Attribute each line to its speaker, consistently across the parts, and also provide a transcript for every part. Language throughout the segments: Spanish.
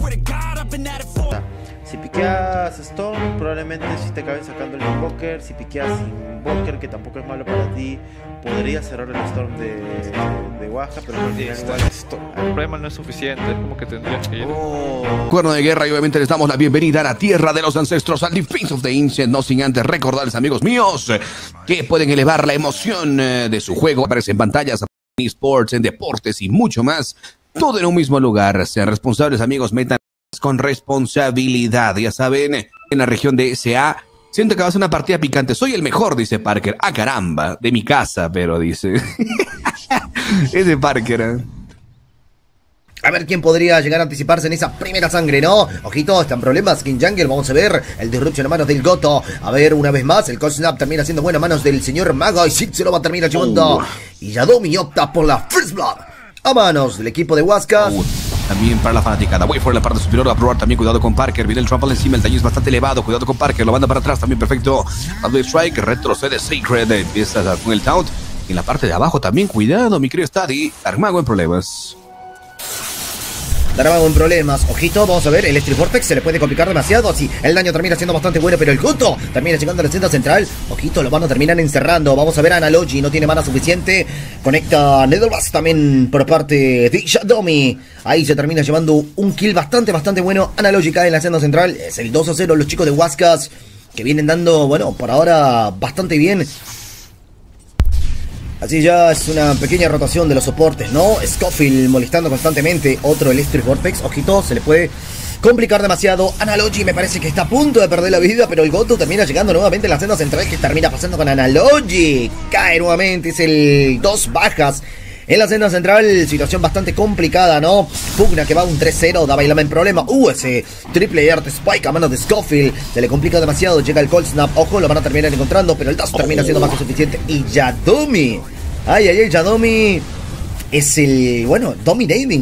Speaker 1: Si piqueas Storm, probablemente si te acaben sacando el Invoker. Si piqueas Invoker, que tampoco es malo para ti, podrías cerrar el Storm de Waja, pero al final igual
Speaker 2: el problema no es suficiente, es como que tendrías que ir.
Speaker 3: Cuerno de guerra, y obviamente les damos la bienvenida a la tierra de los ancestros, al Defense of the Ancient, no sin antes recordarles, amigos míos, que pueden elevar la emoción de su juego. Aparecen pantallas, esports, en deportes y mucho más, todo en un mismo lugar. Sean responsables, amigos, metan con responsabilidad, ya saben, en la región de SA. Siento que va a ser una partida picante. Soy el mejor, dice Parker. Ah, caramba, de mi casa, pero dice. Ese Parker.
Speaker 4: A ver quién podría llegar a anticiparse en esa primera sangre, ¿no? Ojito, están problemas. King Jungle, vamos a ver. El Disruption a manos del Goto. A ver, una vez más, el Cold Snap termina siendo bueno a manos del señor Mago. Y sí, se lo va a terminar llevando. Y Yadomi opta por la First Blood a manos del equipo de Huascas.
Speaker 3: También para la fanaticada. Way for la parte superior a probar también. Cuidado con Parker. Viene el trample encima. El daño es bastante elevado. Cuidado con Parker. Lo manda para atrás. También perfecto. Double Strike. Retrocede Sacred. Empieza con el taunt. Y en la parte de abajo también. Cuidado, mi querido Stadi. Armago en problemas.
Speaker 4: Darmago en problemas. Ojito, vamos a ver. El Electric Vortex se le puede complicar demasiado. Sí, el daño termina siendo bastante bueno, pero el Goto termina llegando a la senda central. Ojito, lo van a terminar encerrando. Vamos a ver a Analogy. No tiene mana suficiente. Conecta Netherblast también por parte de Yadomi. Ahí se termina llevando un kill bastante bueno. Analogy cae en la senda central. Es el 2-0. Los chicos de Huascas que vienen dando, bueno, por ahora bastante bien. Así ya es una pequeña rotación de los soportes, ¿no? Scofield molestando constantemente. Otro Electric Vortex. Ojito, se le puede complicar demasiado. Analogy me parece que está a punto de perder la vida, pero el Goto termina llegando nuevamente a la senda central. Que termina pasando con Analogy. Cae nuevamente, es el 2 bajas en la senda central. Situación bastante complicada, ¿no? Pugna que va a un 3-0, da Bailama en problema. Ese triple Earth Spike a manos de Scofield. Se le complica demasiado, llega el Cold Snap. Ojo, lo van a terminar encontrando, pero el dash termina siendo más que suficiente. Y Yadomi. Ay, Yadomi. Es el, bueno, dominating.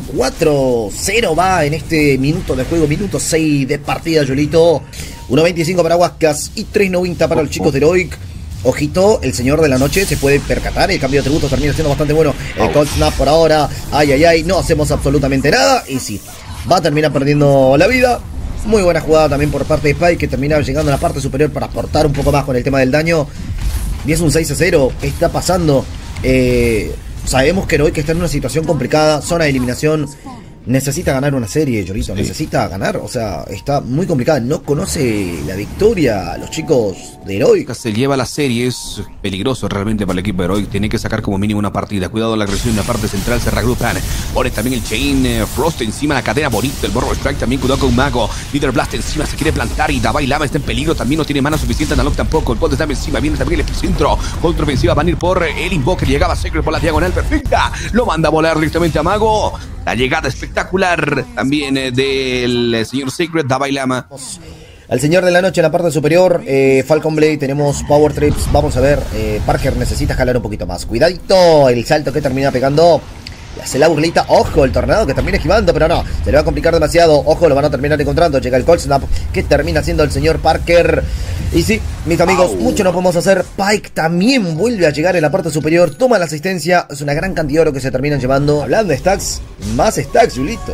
Speaker 4: 4-0 va en este minuto de juego. Minuto 6 de partida, Yolito. 1.25 para Huascas y 3.90 para los chicos de Heroic. Ojito, el señor de la noche se puede percatar. El cambio de atributos termina siendo bastante bueno. El Cold Snap por ahora. Ay, no hacemos absolutamente nada. Y sí, va a terminar perdiendo la vida. Muy buena jugada también por parte de Spike, que termina llegando a la parte superior para aportar un poco más con el tema del daño. Y es un 6-0. ¿Qué está pasando? Sabemos que Heroic está en una situación complicada. Zona de eliminación. Necesita ganar una serie, Yorito. Sí. Necesita ganar. O sea, está muy complicada. No conoce la victoria a los chicos de Heroic.
Speaker 3: Se lleva la serie. Es peligroso realmente para el equipo de Heroic. Tiene que sacar como mínimo una partida. Cuidado la agresión en la parte central. Se reagrupan. Pone también el Chain Frost encima de la cadena. Bonito. El Borrow Strike también. Cuidado con Mago. Leader Blast encima. Se quiere plantar. Y Davai Lama está en peligro. También no tiene mana suficiente. Analog tampoco. El Cold está encima. Viene también el epicentro. Contraofensiva. Van a ir por el Invoker. Llegaba Sacred por la diagonal. Perfecta. Lo manda a volar directamente a Mago. La llegada espectacular también del señor Sacred, Davai Lama.
Speaker 4: Al señor de la noche en la parte superior, Falcon Blade, tenemos Power Trips. Vamos a ver, Parker necesita jalar un poquito más. Cuidadito, el salto que termina pegando. Le hace la burlita, ojo, el tornado que termina esquivando, pero no, se le va a complicar demasiado. Ojo, lo van a terminar encontrando. Llega el Cold Snap, que termina siendo el señor Parker. Y sí, mis amigos, mucho no podemos hacer. Pike también vuelve a llegar en la parte superior. Toma la asistencia, es una gran cantidad de oro que se terminan llevando. Hablando de stacks, más stacks, Julito.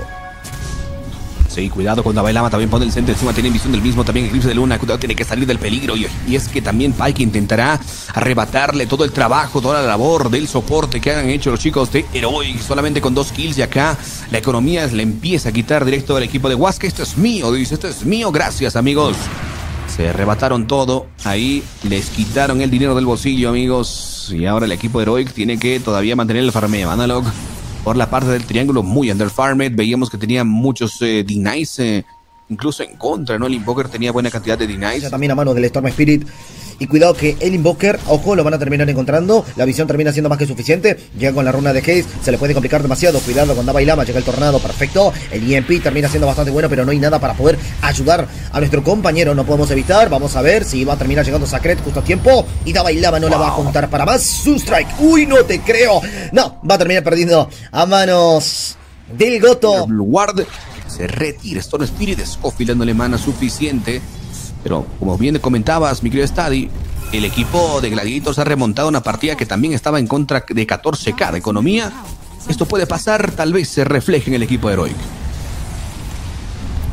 Speaker 3: Sí, cuidado con Davai Lama, también pone el centro encima, tiene visión del mismo, también Eclipse de Luna, cuidado, tiene que salir del peligro, y es que también Pike intentará arrebatarle todo el trabajo, toda la labor del soporte que han hecho los chicos de Heroic, solamente con 2 kills, y acá la economía le empieza a quitar directo del equipo de Huasca. Esto es mío, dice, esto es mío, gracias amigos. Se arrebataron todo, ahí les quitaron el dinero del bolsillo, amigos, y ahora el equipo de Heroic tiene que todavía mantener el farmeo. Analog por la parte del triángulo, muy underfarmed. Veíamos que tenía muchos denies, incluso en contra, ¿no? El Invoker tenía buena cantidad de denies.
Speaker 4: También a mano del Storm Spirit. Y cuidado que el Invoker, ojo, lo van a terminar encontrando. La visión termina siendo más que suficiente. Llega con la runa de Haze, se le puede complicar demasiado. Cuidado con Davai Lama, llega el tornado, perfecto. El EMP termina siendo bastante bueno, pero no hay nada para poder ayudar a nuestro compañero. No podemos evitar, vamos a ver si va a terminar llegando Sacred justo a tiempo. Y Davai Lama no la va a contar para más. Sunstrike, uy, no te creo. No, va a terminar perdiendo a manos del Goto.
Speaker 3: Ward se retira, Storm Spirit, Scofield dándole mana suficiente. Pero como bien comentabas, mi querido Stadi, el equipo de Gladiators ha remontado una partida que también estaba en contra de 14k de economía. Esto puede pasar, tal vez se refleje en el equipo de Heroic.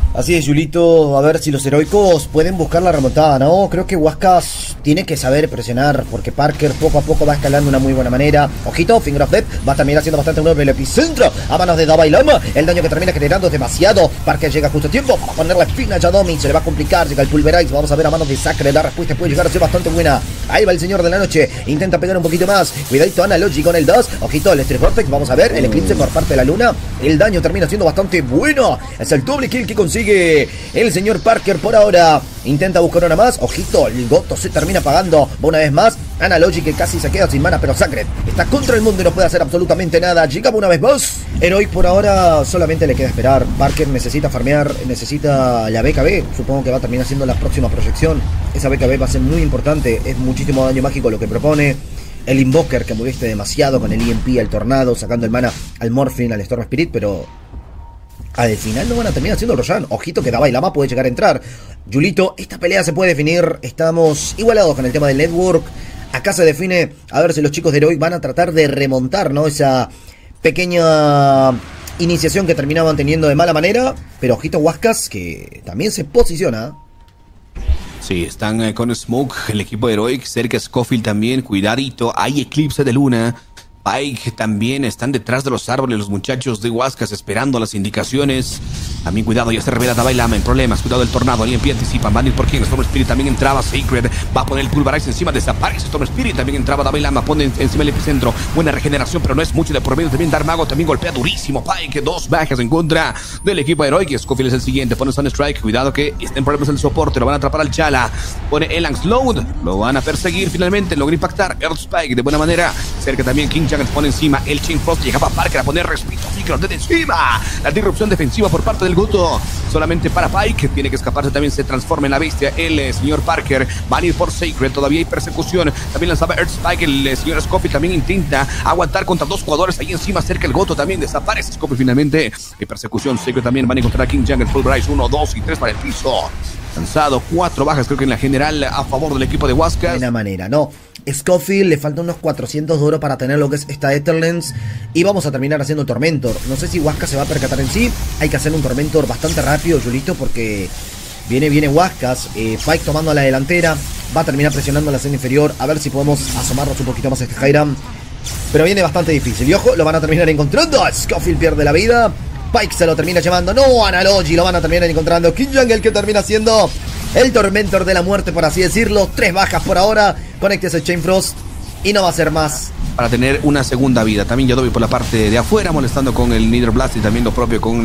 Speaker 4: Así es, Julito, a ver si los heroicos pueden buscar la remontada, ¿no? Creo que Huascas tiene que saber presionar, porque Parker poco a poco va escalando de una muy buena manera. Ojito, Finger of Death va también haciendo bastante bueno en el epicentro, a manos de Dalai Lama. El daño que termina generando es demasiado. Parker llega justo a tiempo para ponerle fin a Yadomi, se le va a complicar, llega el Pulverize, vamos a ver a manos de Sacre, la respuesta puede llegar a ser bastante buena. Ahí va el señor de la noche, intenta pegar un poquito más, cuidadito Analogy con el 2, ojito el Street Vortex, vamos a ver el eclipse por parte de la luna. El daño termina siendo bastante bueno, es el doble kill que consigue el señor Parker por ahora. Intenta buscar una más. Ojito, el Goto se termina pagando una vez más. Analogy que casi se queda sin mana, pero Sacred está contra el mundo y no puede hacer absolutamente nada. Llegamos una vez más. Heroic por ahora solamente le queda esperar. Parker necesita farmear, necesita la BKB. Supongo que va a terminar siendo la próxima proyección. Esa BKB va a ser muy importante. Es muchísimo daño mágico lo que propone. El Invoker que moleste demasiado con el EMP, el Tornado, sacando el mana al Morphine, al Storm Spirit, pero al final no van a terminar haciendo el Roshan. Ojito que Dalai Lama puede llegar a entrar. Julito, esta pelea se puede definir. Estamos igualados con el tema del network. Acá se define a ver si los chicos de Heroic van a tratar de remontar, ¿no? Esa pequeña iniciación que terminaban teniendo de mala manera. Pero ojito Huascas que también se posiciona.
Speaker 3: Sí, están con Smoke, el equipo de Heroic. Cerca Scofield también, cuidadito. Hay eclipse de luna. Pike también están detrás de los árboles los muchachos de Huascas esperando las indicaciones. También cuidado, ya se revela Dalai Lama en problemas. Cuidado el tornado, el EMP anticipan. Van a ir por quién. Storm Spirit también entraba. Sacred va a poner el Pulverize encima. Desaparece Storm Spirit. También entraba Dalai Lama. Pone encima el epicentro. Buena regeneración, pero no es mucho de por medio. También Darmago también golpea durísimo. Pike, 2 bajas en contra del equipo de Heroic. Scofield es el siguiente. Pone Sun Strike. Cuidado que está en problemas el soporte. Lo van a atrapar al Chala. Pone Elanx Load. Lo van a perseguir finalmente. Logra impactar. Earth Spike de buena manera. Cerca también King Jacket pone encima. El Chain Frost llegaba a Parker a poner respiro. Finger de encima. La disrupción defensiva por parte del Goto. Solamente para Pike. Tiene que escaparse. También se transforma en la bestia. El señor Parker. Van a ir por Sacred. Todavía hay persecución. También lanzaba Earth Spike. El señor Scofield también intenta aguantar contra 2 jugadores ahí encima. Cerca el Goto también desaparece. Scofield finalmente. En persecución. Sacred también van a encontrar a King Jungle. Pulverize 1, 2 y 3 para el piso. Lanzado 4 bajas. Creo que en la general a favor del equipo de Huascas.
Speaker 4: De buena manera, no. Scofield le falta unos 400 de oro para tener lo que es esta Etherlens. Y vamos a terminar haciendo Tormentor. No sé si Huascas se va a percatar en sí. Hay que hacer un Tormentor bastante rápido, Julito, porque viene Huascas. Pike tomando a la delantera. Va a terminar presionando la escena inferior. A ver si podemos asomarnos un poquito más a este Hiram. Pero viene bastante difícil. Y ojo, lo van a terminar encontrando. Scofield pierde la vida. Pike se lo termina llevando. No, Analogy lo van a terminar encontrando. King Jungle que termina siendo el Tormentor de la muerte, por así decirlo. 3 bajas por ahora. Conectes el Chain Frost y no va a ser más.
Speaker 3: Para tener una segunda vida. También Yadobi por la parte de afuera, molestando con el Nether Blast y también lo propio con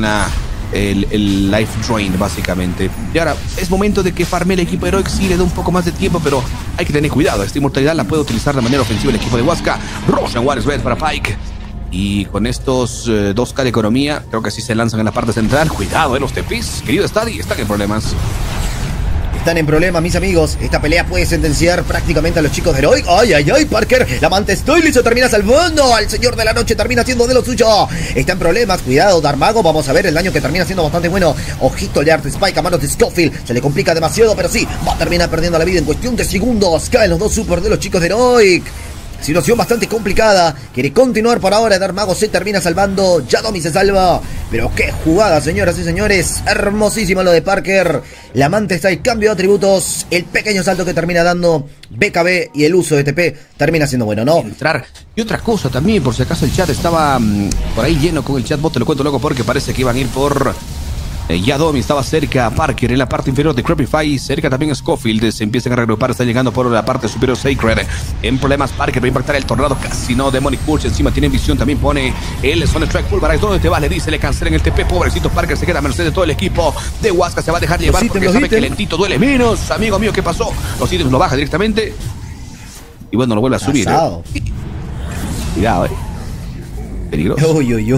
Speaker 3: el Life Drain, básicamente. Y ahora es momento de que farme el equipo Heroic. Sí, le da un poco más de tiempo, pero hay que tener cuidado. Esta inmortalidad la puede utilizar de manera ofensiva el equipo de Huasca. Roshan Warriors Red para Pike. Y con estos 2K de economía, creo que sí se lanzan en la parte central. Cuidado, los TPs, querido Stadi, están en problemas.
Speaker 4: Están en problemas, mis amigos. Esta pelea puede sentenciar prácticamente a los chicos de Heroic. ¡Ay, ay, ay! Parker, la amante Stoily se termina salvando. Al señor de la noche termina haciendo de lo suyo. Está en problemas. Cuidado, Darmago. Vamos a ver el daño que termina siendo bastante bueno. Ojito, el Art Spike a manos de Scofield. Se le complica demasiado, pero sí, va a terminar perdiendo la vida en cuestión de segundos. Caen los 2 super de los chicos de Heroic. Situación bastante complicada. Quiere continuar por ahora. Darmago se termina salvando. Yadomi se salva. Pero qué jugada, señoras y señores. Hermosísimo lo de Parker. La amante está el cambio de atributos. El pequeño salto que termina dando BKB y el uso de TP termina siendo bueno, ¿no?
Speaker 3: Entrar. Y otra cosa también, por si acaso el chat estaba por ahí lleno con el chatbot. Te lo cuento luego porque parece que iban a ir por... Yadomi estaba cerca, Parker en la parte inferior de Crepify, cerca también Scofield, se empiezan a reagrupar, está llegando por la parte superior Sacred, en problemas Parker, va a impactar el tornado, casi no, Demonic Pulse encima tiene visión, también pone el Sun Strike Pulverize, ¿dónde te vas? Le dice, le cancelen el TP, pobrecito Parker, se queda a merced de todo el equipo de Huasca, se va a dejar llevar porque sabe que lentito duele menos, amigo mío, ¿qué pasó? Los ítems lo baja directamente y bueno, lo vuelve a subir. Cuidado, peligroso.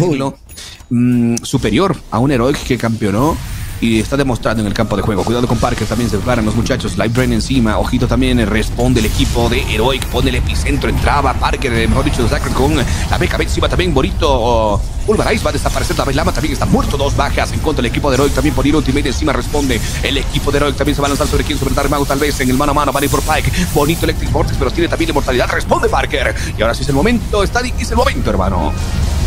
Speaker 3: Superior a un Heroic que campeonó y está demostrando en el campo de juego. Cuidado con Parker, también se preparan los muchachos. Life Drain encima, ojito también, responde el equipo de Heroic, pone el epicentro, entraba Parker, mejor dicho, Sacred con la BKB encima también, Bonito. Pulverize va a desaparecer, Dalai Lama también está muerto, 2 bajas en contra del equipo de Heroic, también por ir ultimate encima responde el equipo de Heroic, también se va a lanzar sobre quién, sobre Darmago tal vez en el mano a mano, van a ir por Pike, bonito Electric Vortex, pero tiene también la inmortalidad, responde Parker, y ahora sí es el momento, Static, es el momento, hermano.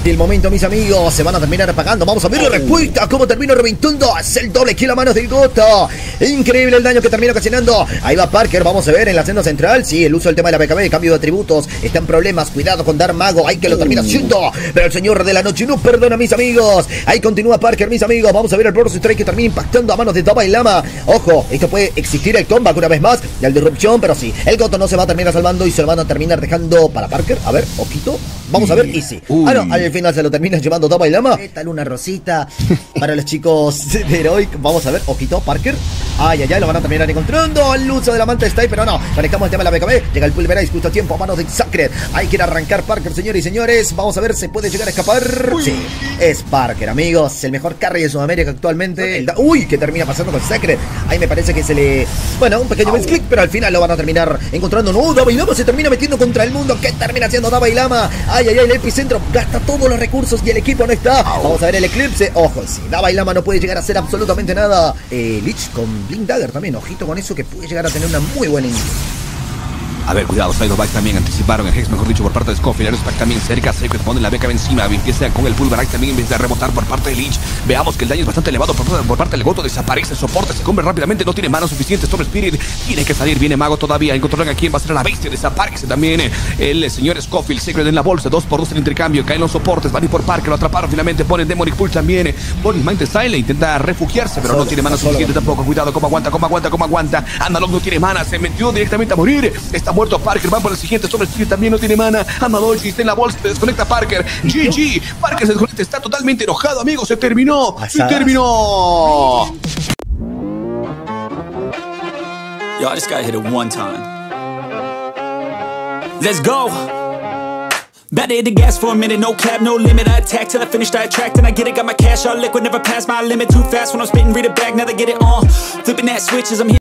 Speaker 4: El momento, mis amigos, se van a terminar apagando. Vamos a ver la respuesta, cómo termina reventando. Es el doble kill a manos del Goto. Increíble el daño que termina ocasionando. Ahí va Parker, vamos a ver en la senda central. Sí, el uso del tema de la BKB, cambio de atributos. Está en problemas, cuidado con Dark Mago. Ahí que lo termina haciendo. Pero el señor de la noche no perdona, mis amigos. Ahí continúa Parker, mis amigos. Vamos a ver el Burst Strike que termina impactando a manos de Dalai Lama. Ojo, esto puede existir el comeback una vez más. Y el disrupción, pero sí, el Goto no se va a terminar salvando y se lo van a terminar dejando para Parker. A ver, ojito. Vamos a ver, y sí. Ah, no, al final se lo termina llevando Dalai Lama. ¿Qué tal una rosita para los chicos de Heroic? Vamos a ver, ojito, Parker. Ay, lo van a terminar encontrando. El uso de la manta está ahí, pero no. Conectamos el tema de la BKB. Llega el Pulverize justo a tiempo a manos de Sacred. Hay que ir a arrancar Parker, señores y señores. Vamos a ver, ¿se puede llegar a escapar? Sí, es Parker, amigos. El mejor carry de Sudamérica actualmente. Uy, ¿qué termina pasando con Sacred? Ahí me parece que se le... Bueno, un pequeño misclick, pero al final lo van a terminar encontrando. No, Dalai Lama se termina metiendo contra el mundo. ¿Qué termina haciendo Dalai Lama? Ay, el epicentro gasta todos los recursos y el equipo no está. Vamos a ver el eclipse. Ojo, sí, Dalai Lama no puede llegar a hacer absolutamente nada. Lich con Blink Dagger también. Ojito con eso, que puede llegar a tener una muy buena inicio.
Speaker 3: A ver, cuidado, Sidebike también anticiparon el Hex, mejor dicho, por parte de Scofield. Aerospike también cerca, Sacred pone la BKB encima, empieza con el Pulverize también empieza a rebotar por parte de Lich. Veamos que el daño es bastante elevado por parte del Goto, desaparece el soporte, se come rápidamente, no tiene manos suficientes. Storm Spirit tiene que salir, viene Mago todavía, encontrarán a quién va a ser la bestia, desaparece también el señor Scofield. Sacred en la bolsa, 2x2 en intercambio, caen los soportes, van a ir por Parker, lo atraparon finalmente, ponen Demonic Pulse también, ponen Mind Style, intenta refugiarse, pero no tiene manos suficientes tampoco. Cuidado, cómo aguanta. Analog no tiene mana, se metió directamente a morir, está muerto Parker, va por el siguiente. Storm Spirit también no tiene mana. Amadolchi está en la bolsa, se desconecta Parker. GG, Parker se desconecta, está totalmente enojado, amigos. Se terminó.
Speaker 5: Yo, I just gotta hit it one time. Let's go. Better hit the gas for a minute, no cap, no limit. I attack till I finish, I attract and I get it. Got my cash all liquid, never pass my limit. Too fast when I'm spitting, read it back, now they get it on. Flipping that switches, I'm here.